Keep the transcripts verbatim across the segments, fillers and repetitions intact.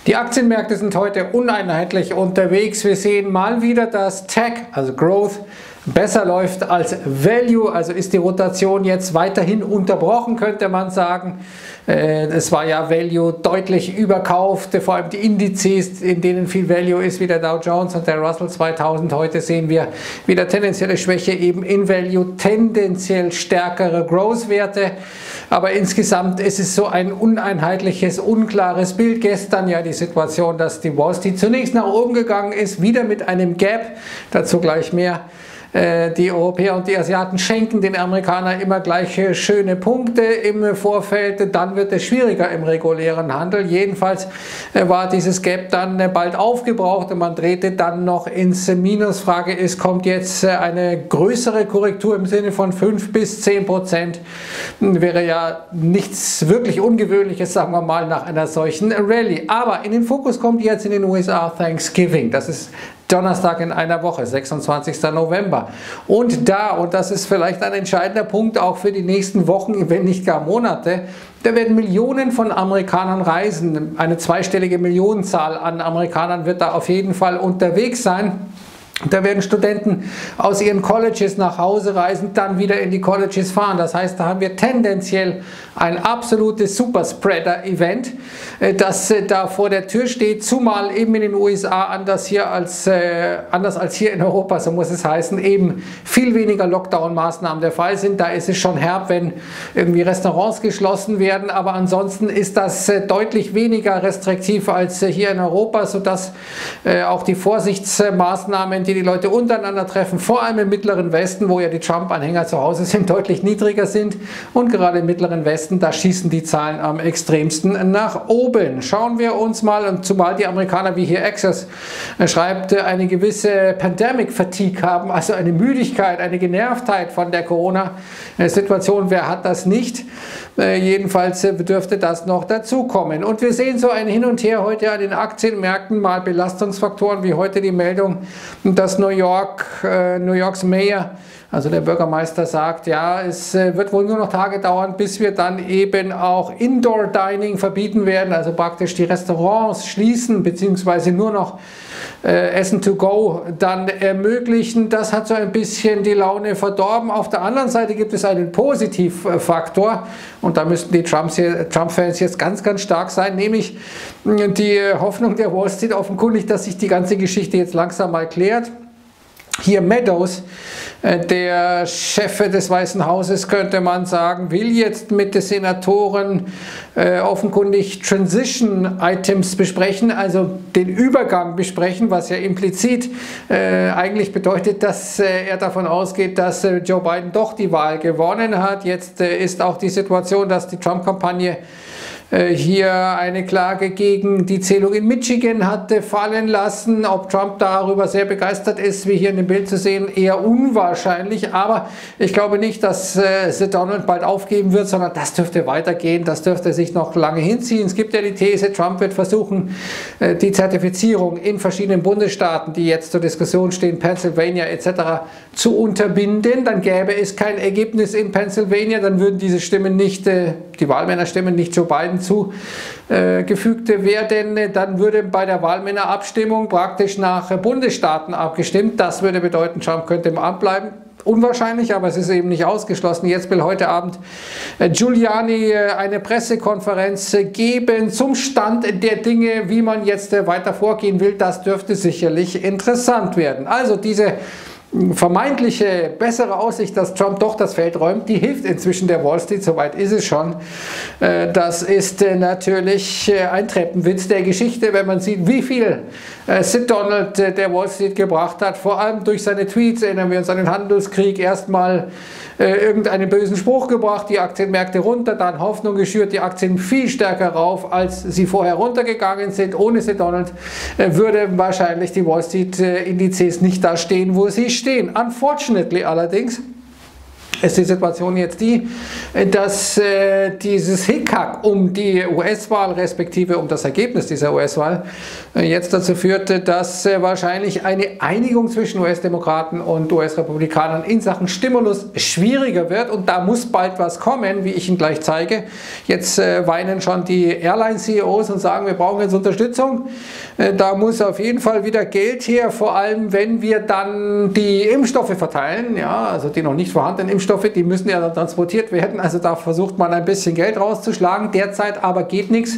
Die Aktienmärkte sind heute uneinheitlich unterwegs. Wir sehen mal wieder, dass Tech, also Growth, besser läuft als Value, also ist die Rotation jetzt weiterhin unterbrochen, könnte man sagen. Es war ja Value deutlich überkauft, vor allem die Indizes, in denen viel Value ist, wie der Dow Jones und der Russell zweitausend. Heute sehen wir wieder tendenzielle Schwäche eben in Value, tendenziell stärkere Growth-Werte. Aber insgesamt ist es so ein uneinheitliches, unklares Bild. Gestern ja die Situation, dass die Wall Street zunächst nach oben gegangen ist, wieder mit einem Gap, dazu gleich mehr. Die Europäer und die Asiaten schenken den Amerikanern immer gleiche schöne Punkte im Vorfeld, dann wird es schwieriger im regulären Handel. Jedenfalls war dieses Gap dann bald aufgebraucht und man drehte dann noch ins Minus. Frage ist, kommt jetzt eine größere Korrektur im Sinne von fünf bis zehn Prozent? Wäre ja nichts wirklich Ungewöhnliches, sagen wir mal, nach einer solchen Rallye. Aber in den Fokus kommt jetzt in den U S A Thanksgiving. Das ist Donnerstag in einer Woche, sechsundzwanzigster November. Und da, und das ist vielleicht ein entscheidender Punkt auch für die nächsten Wochen, wenn nicht gar Monate, da werden Millionen von Amerikanern reisen. Eine zweistellige Millionenzahl an Amerikanern wird da auf jeden Fall unterwegs sein. Da werden Studenten aus ihren Colleges nach Hause reisen, dann wieder in die Colleges fahren. Das heißt, da haben wir tendenziell ein absolutes Superspreader-Event, das da vor der Tür steht, zumal eben in den U S A anders hier als, äh, anders als hier in Europa, so muss es heißen, eben viel weniger Lockdown-Maßnahmen der Fall sind. Da ist es schon herb, wenn irgendwie Restaurants geschlossen werden, aber ansonsten ist das äh, deutlich weniger restriktiv als äh, hier in Europa, sodass äh, auch die Vorsichtsmaßnahmen, die die Leute untereinander treffen, vor allem im Mittleren Westen, wo ja die Trump-Anhänger zu Hause sind, deutlich niedriger sind. Und gerade im Mittleren Westen, da schießen die Zahlen am extremsten nach oben. Schauen wir uns mal, und zumal die Amerikaner, wie hier Access schreibt, eine gewisse Pandemic Fatigue haben, also eine Müdigkeit, eine Genervtheit von der Corona-Situation. Wer hat das nicht? Jedenfalls dürfte das noch dazukommen. Und wir sehen so ein Hin und Her heute an den Aktienmärkten, mal Belastungsfaktoren, wie heute die Meldung, dass New York, äh, New Yorks Mayor, also der Bürgermeister, sagt, ja, es äh, wird wohl nur noch Tage dauern, bis wir dann eben auch Indoor Dining verbieten werden, also praktisch die Restaurants schließen, beziehungsweise nur noch äh, Essen to go dann ermöglichen. Das hat so ein bisschen die Laune verdorben. Auf der anderen Seite gibt es einen Positivfaktor und da müssten die Trump-Fans jetzt ganz, ganz stark sein, nämlich die Hoffnung der Wall Street offenkundig, dass sich die ganze Geschichte jetzt langsam mal klärt. Hier Meadows, der Chef des Weißen Hauses, könnte man sagen, will jetzt mit den Senatoren äh, offenkundig Transition Items besprechen, also den Übergang besprechen, was ja implizit äh, eigentlich bedeutet, dass äh, er davon ausgeht, dass äh, Joe Biden doch die Wahl gewonnen hat. Jetzt äh, ist auch die Situation, dass die Trump-Kampagne hier eine Klage gegen die Zählung in Michigan hatte fallen lassen. Ob Trump darüber sehr begeistert ist, wie hier in dem Bild zu sehen, eher unwahrscheinlich. Aber ich glaube nicht, dass äh, Donald bald aufgeben wird, sondern das dürfte weitergehen. Das dürfte sich noch lange hinziehen. Es gibt ja die These, Trump wird versuchen, äh, die Zertifizierung in verschiedenen Bundesstaaten, die jetzt zur Diskussion stehen, Pennsylvania et cetera, zu unterbinden. Dann gäbe es kein Ergebnis in Pennsylvania. Dann würden diese Stimmen nicht, äh, die Wahlmännerstimmen nicht Joe Biden zugefügt äh, werden, dann würde bei der Wahlmännerabstimmung praktisch nach Bundesstaaten abgestimmt. Das würde bedeuten, Trump könnte im Amt bleiben. Unwahrscheinlich, aber es ist eben nicht ausgeschlossen. Jetzt will heute Abend äh, Giuliani äh, eine Pressekonferenz äh, geben zum Stand der Dinge, wie man jetzt äh, weiter vorgehen will. Das dürfte sicherlich interessant werden. Also diese vermeintliche bessere Aussicht, dass Trump doch das Feld räumt, die hilft inzwischen der Wall Street, soweit ist es schon. Das ist natürlich ein Treppenwitz der Geschichte, wenn man sieht, wie viel Sid Donald der Wall Street gebracht hat, vor allem durch seine Tweets. Erinnern wir uns an den Handelskrieg, erstmal irgendeinen bösen Spruch gebracht, die Aktienmärkte runter, dann Hoffnung geschürt, die Aktien viel stärker rauf, als sie vorher runtergegangen sind. Ohne Sid Donald würde wahrscheinlich die Wall Street Indizes nicht da stehen, wo sie stehen. Unfortunately allerdings ist die Situation jetzt die, dass äh, dieses Hickhack um die U S-Wahl respektive um das Ergebnis dieser U S-Wahl äh, jetzt dazu führte, dass äh, wahrscheinlich eine Einigung zwischen U S-Demokraten und U S-Republikanern in Sachen Stimulus schwieriger wird und da muss bald was kommen, wie ich Ihnen gleich zeige. Jetzt äh, weinen schon die Airline-C E Os und sagen, wir brauchen jetzt Unterstützung. Äh, da muss auf jeden Fall wieder Geld her, vor allem wenn wir dann die Impfstoffe verteilen, ja, also die noch nicht vorhandenen Impfstoffe, die müssen ja dann transportiert werden, also da versucht man ein bisschen Geld rauszuschlagen, derzeit aber geht nichts.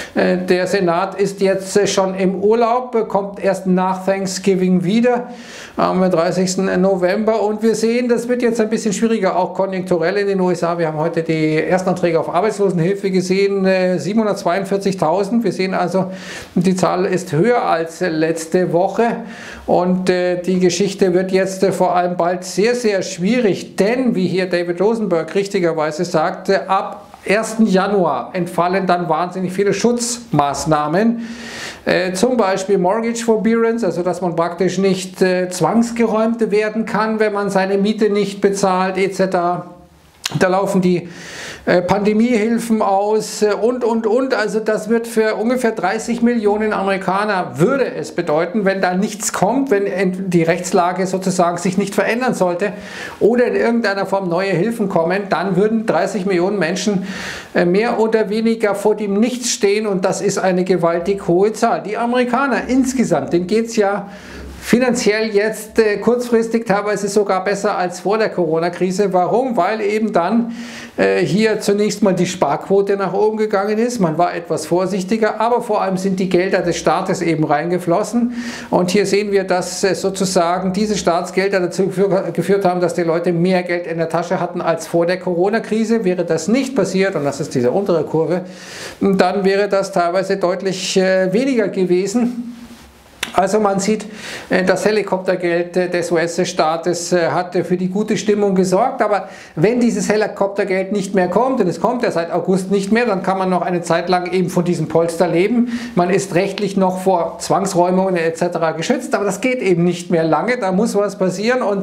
Der Senat ist jetzt schon im Urlaub, kommt erst nach Thanksgiving wieder, am dreißigsten November und wir sehen, das wird jetzt ein bisschen schwieriger, auch konjunkturell in den U S A. Wir haben heute die ersten Anträge auf Arbeitslosenhilfe gesehen, siebenhundertzweiundvierzigtausend, wir sehen also, die Zahl ist höher als letzte Woche und die Geschichte wird jetzt vor allem bald sehr, sehr schwierig, denn wie hier David Rosenberg richtigerweise sagte, ab ersten Januar entfallen dann wahnsinnig viele Schutzmaßnahmen, äh, zum Beispiel Mortgage Forbearance, also dass man praktisch nicht äh, zwangsgeräumt werden kann, wenn man seine Miete nicht bezahlt et cetera. Da laufen die äh, Pandemiehilfen aus äh, und, und, und. Also das wird für ungefähr dreißig Millionen Amerikaner, würde es bedeuten, wenn da nichts kommt, wenn die Rechtslage sozusagen sich nicht verändern sollte oder in irgendeiner Form neue Hilfen kommen, dann würden dreißig Millionen Menschen äh, mehr oder weniger vor dem Nichts stehen und das ist eine gewaltig hohe Zahl. Die Amerikaner insgesamt, denen geht es ja finanziell jetzt äh, kurzfristig teilweise sogar besser als vor der Corona-Krise. Warum? Weil eben dann äh, hier zunächst mal die Sparquote nach oben gegangen ist. Man war etwas vorsichtiger, aber vor allem sind die Gelder des Staates eben reingeflossen. Und hier sehen wir, dass äh, sozusagen diese Staatsgelder dazu geführt haben, dass die Leute mehr Geld in der Tasche hatten als vor der Corona-Krise. Wäre das nicht passiert, und das ist diese untere Kurve, dann wäre das teilweise deutlich äh, weniger gewesen. Also man sieht, das Helikoptergeld des U S-Staates hat für die gute Stimmung gesorgt, aber wenn dieses Helikoptergeld nicht mehr kommt, und es kommt ja seit August nicht mehr, dann kann man noch eine Zeit lang eben von diesem Polster leben. Man ist rechtlich noch vor Zwangsräumungen et cetera geschützt, aber das geht eben nicht mehr lange, da muss was passieren und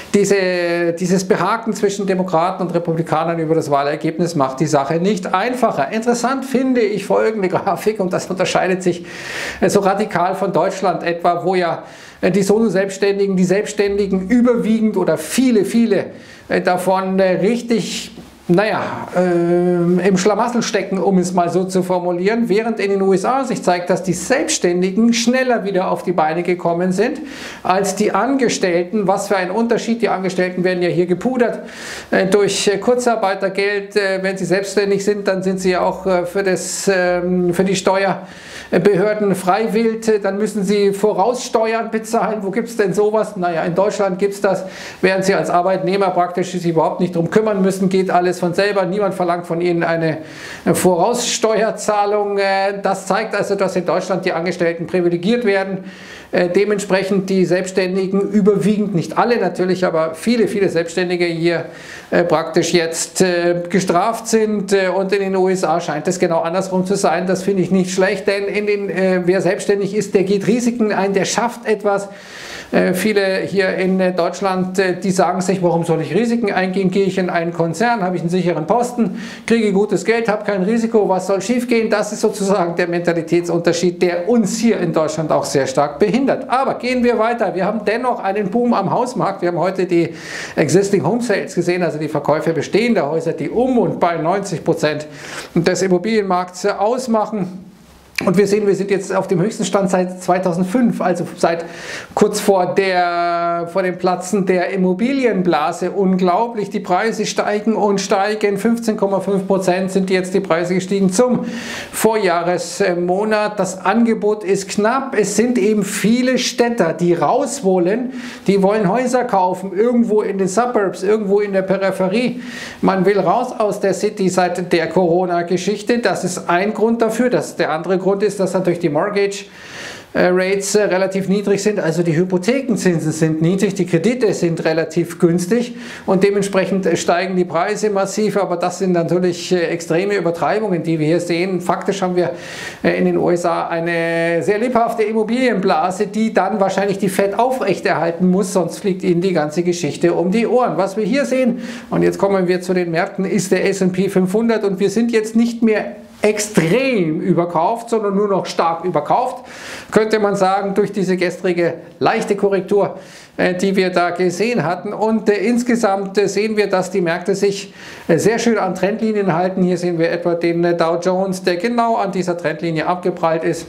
diese, dieses Behaken zwischen Demokraten und Republikanern über das Wahlergebnis macht die Sache nicht einfacher. Interessant finde ich folgende Grafik und das unterscheidet sich so radikal von Deutschland etwa, wo ja die Solo-Selbstständigen, die Selbstständigen überwiegend oder viele, viele davon richtig, naja, äh, im Schlamassel stecken, um es mal so zu formulieren, während in den U S A sich zeigt, dass die Selbstständigen schneller wieder auf die Beine gekommen sind als die Angestellten. Was für ein Unterschied, die Angestellten werden ja hier gepudert äh, durch äh, Kurzarbeitergeld. Äh, wenn sie selbstständig sind, dann sind sie ja auch äh, für, das, äh, für die Steuerbehörden freiwillig, dann müssen sie Voraussteuern bezahlen. Wo gibt es denn sowas? Naja, in Deutschland gibt es das, während sie als Arbeitnehmer praktisch sich überhaupt nicht drum kümmern müssen, geht alles von selber, niemand verlangt von ihnen eine Voraussteuerzahlung. Das zeigt also, dass in Deutschland die Angestellten privilegiert werden, dementsprechend die Selbstständigen überwiegend, nicht alle natürlich, aber viele, viele Selbstständige hier praktisch jetzt gestraft sind und in den U S A scheint es genau andersrum zu sein. Das finde ich nicht schlecht, denn in den, wer selbstständig ist, der geht Risiken ein, der schafft etwas. Viele hier in Deutschland, die sagen sich, warum soll ich Risiken eingehen? Gehe ich in einen Konzern, habe ich einen sicheren Posten, kriege gutes Geld, habe kein Risiko, was soll schiefgehen? Das ist sozusagen der Mentalitätsunterschied, der uns hier in Deutschland auch sehr stark behindert. Aber gehen wir weiter. Wir haben dennoch einen Boom am Hausmarkt. Wir haben heute die Existing Home Sales gesehen, also die Verkäufe bestehender Häuser, die um und bei neunzig Prozent des Immobilienmarkts ausmachen. Und wir sehen, wir sind jetzt auf dem höchsten Stand seit zweitausendfünf, also seit kurz vor, der, vor dem Platzen der Immobilienblase. Unglaublich, die Preise steigen und steigen. fünfzehn Komma fünf Prozent sind jetzt die Preise gestiegen zum Vorjahresmonat. Das Angebot ist knapp. Es sind eben viele Städter, die raus wollen. Die wollen Häuser kaufen, irgendwo in den Suburbs, irgendwo in der Peripherie. Man will raus aus der City seit der Corona-Geschichte. Das ist ein Grund dafür. Das ist der andere Grund. Grund ist, dass natürlich die Mortgage Rates relativ niedrig sind, also die Hypothekenzinsen sind niedrig, die Kredite sind relativ günstig und dementsprechend steigen die Preise massiv, aber das sind natürlich extreme Übertreibungen, die wir hier sehen. Faktisch haben wir in den U S A eine sehr lebhafte Immobilienblase, die dann wahrscheinlich die Fed aufrechterhalten muss, sonst fliegt ihnen die ganze Geschichte um die Ohren. Was wir hier sehen, und jetzt kommen wir zu den Märkten, ist der S und P fünfhundert und wir sind jetzt nicht mehr extrem überkauft, sondern nur noch stark überkauft, könnte man sagen, durch diese gestrige leichte Korrektur, die wir da gesehen hatten. Und äh, insgesamt äh, sehen wir, dass die Märkte sich äh, sehr schön an Trendlinien halten. Hier sehen wir etwa den äh, Dow Jones, der genau an dieser Trendlinie abgeprallt ist.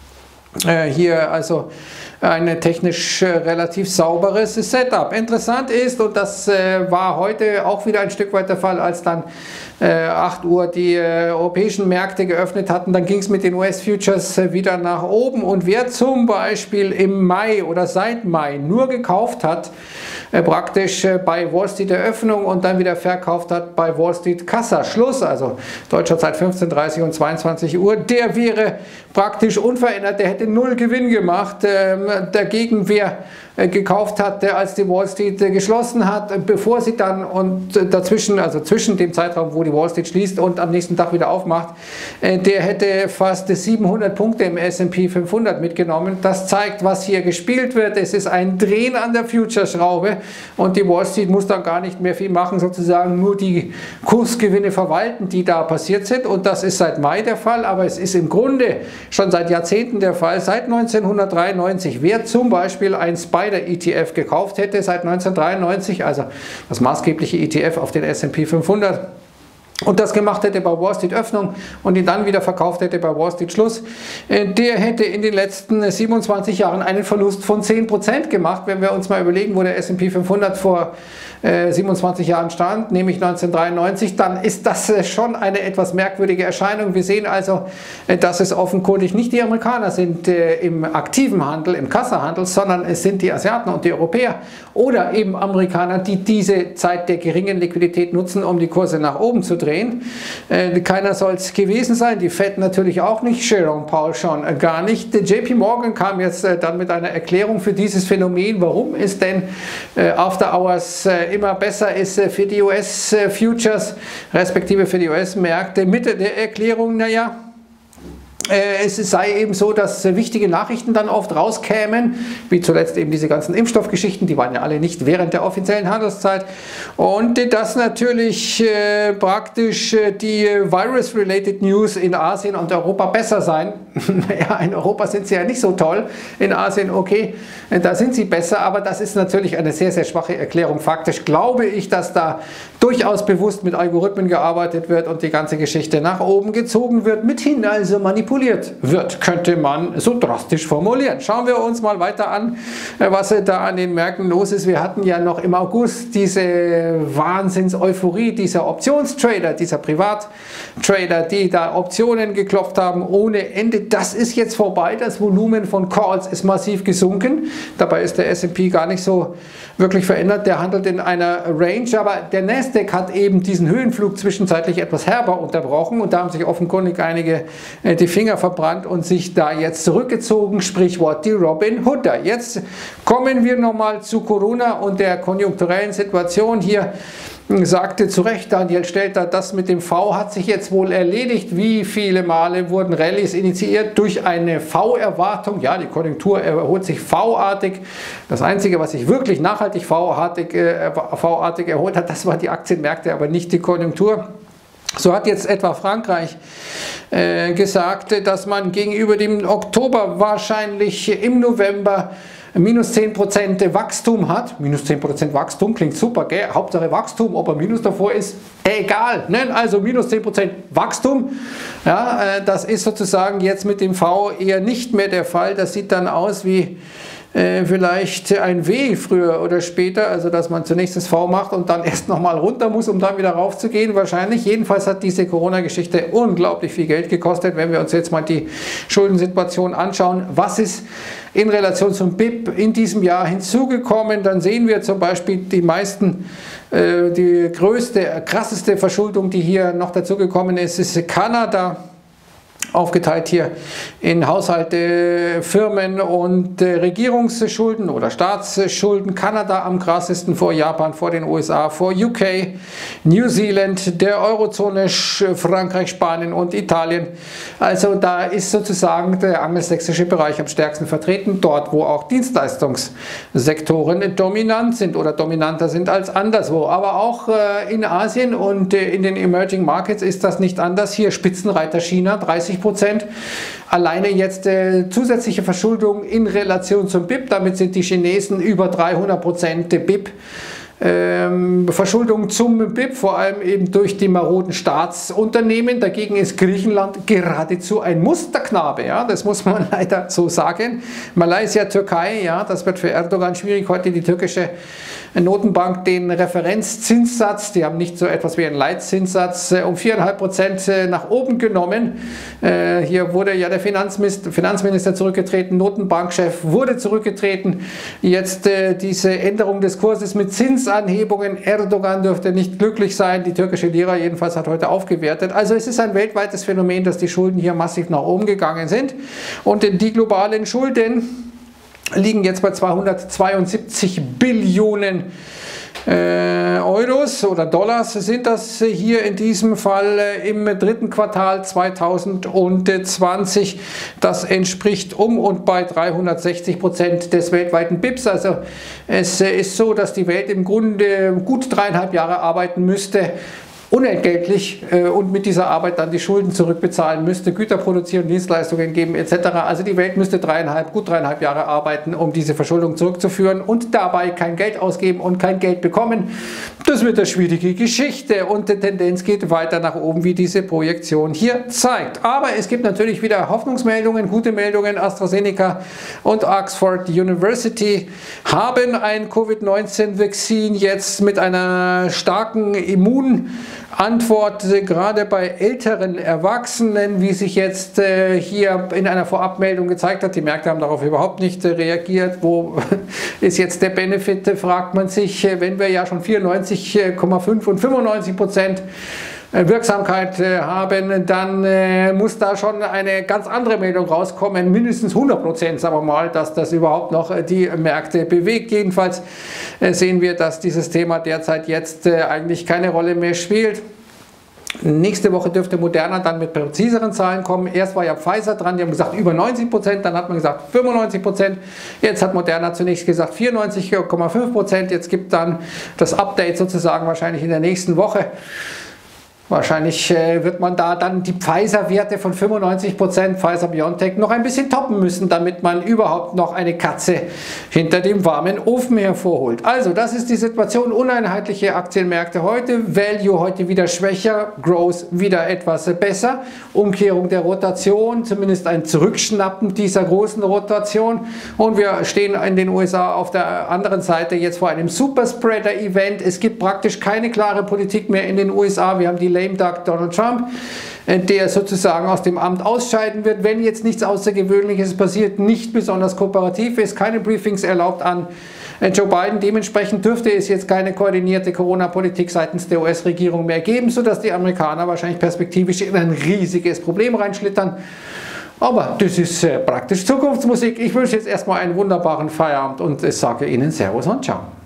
Äh, hier also ein technisch äh, relativ sauberes Setup. Interessant ist, und das äh, war heute auch wieder ein Stück weit der Fall, als dann äh, acht Uhr die äh, europäischen Märkte geöffnet hatten, dann ging es mit den U S-Futures äh, wieder nach oben. Und wer zum Beispiel im Mai oder seit Mai nur gekauft hat, äh, praktisch äh, bei Wall Street Eröffnung und dann wieder verkauft hat bei Wall Street Kassa Schluss, also deutscher Zeit fünfzehn Uhr dreißig und zweiundzwanzig Uhr, der wäre praktisch unverändert, der hätte null Gewinn gemacht. Ähm, dagegen, wer äh, gekauft hatte, als die Wall Street äh, geschlossen hat, äh, bevor sie dann und äh, dazwischen, also zwischen dem Zeitraum, wo die Wall Street schließt und am nächsten Tag wieder aufmacht, äh, der hätte fast siebenhundert Punkte im S und P fünfhundert mitgenommen. Das zeigt, was hier gespielt wird. Es ist ein Drehen an der Future-Schraube und die Wall Street muss dann gar nicht mehr viel machen, sozusagen nur die Kursgewinne verwalten, die da passiert sind, und das ist seit Mai der Fall, aber es ist im Grunde schon seit Jahrzehnten der Fall. Seit neunzehnhundertdreiundneunzig, wer zum Beispiel ein Spider-E T F gekauft hätte, seit neunzehnhundertdreiundneunzig, also das maßgebliche E T F auf den S und P fünfhundert, und das gemacht hätte bei Wall Street Öffnung und ihn dann wieder verkauft hätte bei Wall Street Schluss, der hätte in den letzten siebenundzwanzig Jahren einen Verlust von zehn Prozent gemacht. Wenn wir uns mal überlegen, wo der S und P fünfhundert vor äh, siebenundzwanzig Jahren stand, nämlich neunzehnhundertdreiundneunzig, dann ist das äh, schon eine etwas merkwürdige Erscheinung. Wir sehen also, äh, dass es offenkundig nicht die Amerikaner sind äh, im aktiven Handel, im Kassahandel, sondern es sind die Asiaten und die Europäer oder eben Amerikaner, die diese Zeit der geringen Liquidität nutzen, um die Kurse nach oben zu drehen. Äh, keiner soll es gewesen sein, die Fed natürlich auch nicht, Jerome Powell schon äh, gar nicht. J P Morgan kam jetzt äh, dann mit einer Erklärung für dieses Phänomen, warum es denn äh, After Hours äh, immer besser ist äh, für die U S-Futures, respektive für die U S-Märkte. Mitte der Erklärung, naja, es sei eben so, dass wichtige Nachrichten dann oft rauskämen, wie zuletzt eben diese ganzen Impfstoffgeschichten, die waren ja alle nicht während der offiziellen Handelszeit, und dass natürlich äh, praktisch äh, die Virus-related News in Asien und Europa besser seien. Ja, in Europa sind sie ja nicht so toll, in Asien okay, da sind sie besser, aber das ist natürlich eine sehr, sehr schwache Erklärung. Faktisch glaube ich, dass da durchaus bewusst mit Algorithmen gearbeitet wird und die ganze Geschichte nach oben gezogen wird, mithin also manipuliert wird, könnte man so drastisch formulieren. Schauen wir uns mal weiter an, was da an den Märkten los ist. Wir hatten ja noch im August diese Wahnsinns-Euphorie dieser Optionstrader, dieser Privattrader, die da Optionen geklopft haben ohne Ende. Das ist jetzt vorbei, das Volumen von Calls ist massiv gesunken. Dabei ist der S und P gar nicht so wirklich verändert, der handelt in einer Range, aber der Nasdaq hat eben diesen Höhenflug zwischenzeitlich etwas herber unterbrochen und da haben sich offenkundig einige äh, die Finger verbrannt und sich da jetzt zurückgezogen, Sprichwort die Robin Hooder. Jetzt kommen wir nochmal zu Corona und der konjunkturellen Situation. Hier sagte zu Recht Daniel Stelter, das mit dem V hat sich jetzt wohl erledigt. Wie viele Male wurden Rallyes initiiert durch eine V-Erwartung? Ja, die Konjunktur erholt sich V-artig. Das Einzige, was sich wirklich nachhaltig V-artig äh, V-artig erholt hat, das waren die Aktienmärkte, aber nicht die Konjunktur. So hat jetzt etwa Frankreich äh, gesagt, dass man gegenüber dem Oktober wahrscheinlich im November minus zehn Prozent Wachstum hat. Minus zehn Prozent Wachstum klingt super, gell? Hauptsache Wachstum, ob er Minus davor ist, egal. Ne? Also minus zehn Prozent Wachstum, ja, äh, das ist sozusagen jetzt mit dem V eher nicht mehr der Fall. Das sieht dann aus wie äh, vielleicht ein W früher oder später, also dass man zunächst das V macht und dann erst nochmal runter muss, um dann wieder rauf zu gehen, wahrscheinlich. Jedenfalls hat diese Corona-Geschichte unglaublich viel Geld gekostet. Wenn wir uns jetzt mal die Schuldensituation anschauen, was ist in Relation zum B I P in diesem Jahr hinzugekommen, dann sehen wir zum Beispiel die meisten, äh, die größte, krasseste Verschuldung, die hier noch dazugekommen ist, ist Kanada. aufgeteilt hier in Haushalte, Firmen und äh, Regierungsschulden oder Staatsschulden. Kanada am krassesten, vor Japan, vor den U S A, vor U K, New Zealand, der Eurozone, Frankreich, Spanien und Italien. Also da ist sozusagen der angelsächsische Bereich am stärksten vertreten, dort wo auch Dienstleistungssektoren dominant sind oder dominanter sind als anderswo. Aber auch äh, in Asien und äh, in den Emerging Markets ist das nicht anders. Hier Spitzenreiter China, dreißig Prozent. Alleine jetzt äh, zusätzliche Verschuldung in Relation zum B I P, damit sind die Chinesen über dreihundert Prozent B I P. Ähm, Verschuldung zum B I P, vor allem eben durch die maroden Staatsunternehmen. Dagegen ist Griechenland geradezu ein Musterknabe, ja, das muss man leider so sagen. Malaysia, Türkei, ja, das wird für Erdogan schwierig. Heute die türkische Notenbank den Referenzzinssatz, die haben nicht so etwas wie einen Leitzinssatz, um vier Komma fünf Prozent nach oben genommen. Hier wurde ja der Finanzminister, Finanzminister zurückgetreten, Notenbankchef wurde zurückgetreten. Jetzt diese Änderung des Kurses mit Zinsanhebungen. Erdogan dürfte nicht glücklich sein, die türkische Lira jedenfalls hat heute aufgewertet. Also es ist ein weltweites Phänomen, dass die Schulden hier massiv nach oben gegangen sind. Und die globalen Schulden liegen jetzt bei zweihundertzweiundsiebzig Billionen äh, Euros oder Dollars sind das hier in diesem Fall äh, im dritten Quartal zweitausendzwanzig. Das entspricht um und bei dreihundertsechzig Prozent des weltweiten B I Ps. Also es äh, ist so, dass die Welt im Grunde gut dreieinhalb Jahre arbeiten müsste, unentgeltlich äh, und mit dieser Arbeit dann die Schulden zurückbezahlen müsste, Güter produzieren, Dienstleistungen geben et cetera. Also die Welt müsste dreieinhalb, gut dreieinhalb Jahre arbeiten, um diese Verschuldung zurückzuführen und dabei kein Geld ausgeben und kein Geld bekommen. Das wird eine schwierige Geschichte und die Tendenz geht weiter nach oben, wie diese Projektion hier zeigt. Aber es gibt natürlich wieder Hoffnungsmeldungen, gute Meldungen. AstraZeneca und Oxford University haben ein Covid neunzehn Vakzin jetzt mit einer starken Immun Antwort gerade bei älteren Erwachsenen, wie sich jetzt äh, hier in einer Vorabmeldung gezeigt hat. Die Märkte haben darauf überhaupt nicht äh, reagiert. Wo ist jetzt der Benefit, fragt man sich, äh, wenn wir ja schon vierundneunzig Komma fünf und fünfundneunzig Prozent Wirksamkeit äh, haben, dann äh, muss da schon eine ganz andere Meldung rauskommen, mindestens hundert Prozent, sagen wir mal, dass das überhaupt noch äh, die Märkte bewegt. Jedenfalls äh, sehen wir, dass dieses Thema derzeit jetzt äh, eigentlich keine Rolle mehr spielt. Nächste Woche dürfte Moderna dann mit präziseren Zahlen kommen. Erst war ja Pfizer dran, die haben gesagt über neunzig Prozent, dann hat man gesagt fünfundneunzig Prozent. Jetzt hat Moderna zunächst gesagt vierundneunzig Komma fünf Prozent. Jetzt gibt dann das Update sozusagen wahrscheinlich in der nächsten Woche. Wahrscheinlich äh, wird man da dann die Pfizer-Werte von fünfundneunzig Prozent Pfizer-BioNTech noch ein bisschen toppen müssen, damit man überhaupt noch eine Katze hinter dem warmen Ofen hervorholt. Also das ist die Situation, uneinheitliche Aktienmärkte heute, Value heute wieder schwächer, Growth wieder etwas besser, Umkehrung der Rotation, zumindest ein Zurückschnappen dieser großen Rotation und wir stehen in den U S A auf der anderen Seite jetzt vor einem Superspreader-Event. Es gibt praktisch keine klare Politik mehr in den U S A, wir haben die Lame Duck Donald Trump, der sozusagen aus dem Amt ausscheiden wird, wenn jetzt nichts Außergewöhnliches passiert, nicht besonders kooperativ ist, keine Briefings erlaubt an Joe Biden. Dementsprechend dürfte es jetzt keine koordinierte Corona-Politik seitens der U S-Regierung mehr geben, sodass die Amerikaner wahrscheinlich perspektivisch in ein riesiges Problem reinschlittern. Aber das ist äh, praktisch Zukunftsmusik. Ich wünsche jetzt erstmal einen wunderbaren Feierabend und ich sage Ihnen Servus und Ciao.